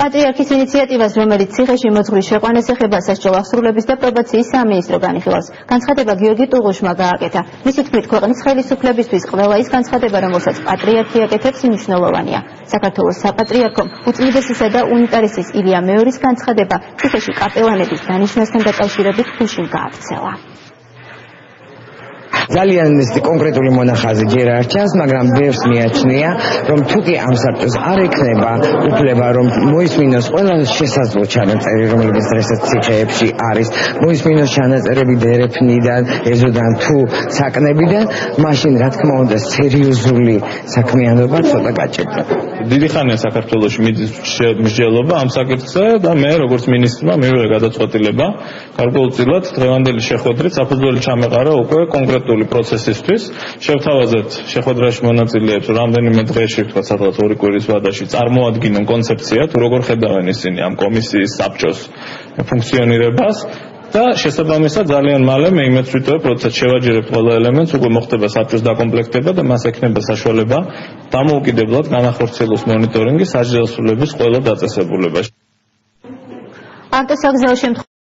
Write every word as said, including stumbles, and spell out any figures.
პატრიარქის ინიციატივას, რომელიც ციხეში მოძღვრის შეყვანას ეხება სასჯელ აღსრულების და პრობაციის სამინისტრო განიხილავს. განცხადება გიორგი ტუღუშმა გააკეთა. მისი თქმით, ქვეყნის ხელისუფლებისთვის ყველა ის განცხადება, რომელსაც პატრიარქი აკეთებს, მნიშვნელოვანია. საქართველოს საპატრიარქომ უწმიდესისა და უნიტარისტის ილია მეორის განცხადება ციხეში კაპელანების დანიშვნასთან დაკავშირებით გუშინ გააქცელა. ძალიან კონკრეტული მონახაზი ჯერ არ ჩანს, მაგრამ ბევრს მიაჩნია, რომ თუკი ამ საბჭოს არ ექნება უფლება, რომ მოისმინოს ყველა შესაძლო ჩანაწერი, რომელიც დღესაც ციხეებში არის, მოისმინოს ჩანაწერები დერეფნიდან, ეზოდან თუ საკნებიდან, მაშინ რა თქმა უნდა სერიოზული საქმიანობა ცოტა გაჭირდა. დიდი ხანია საქართველოში მიდის მსჯელობა ამ საკითხზე და მე როგორც მინისტრმა მივიღე გადაწყვეტილება გარკვეულწილად დღევანდელი შეხვედრით საფუძველი ჩამეყარა უკვე კონკრეტული პროცესისთვის. შევთავაზეთ შეხვედრაში მონაწილეებს რამდენიმე დღეში, თქვა სადღაც ორი კვირის ვადაში წარმოადგინონ კონცეფცია, თუ როგორ ხედავენ ისინი ამ კომისიის საბჭოს ფუნქციონირებას. და შესაბამისად ძალიან მალე მე იმედს ვიტოვებ, როდესაც შევაჯერებთ ყველა ელემენტს, უკვე მოხდება საბჭოს დაკომპლექტება და მას ექნება საშუალება დამოუკიდებლად განახორციელოს მონიტორინგი სასჯელსრულების ყველა დაწესებულებაში. ავტოსაგზაო შემთხვევაში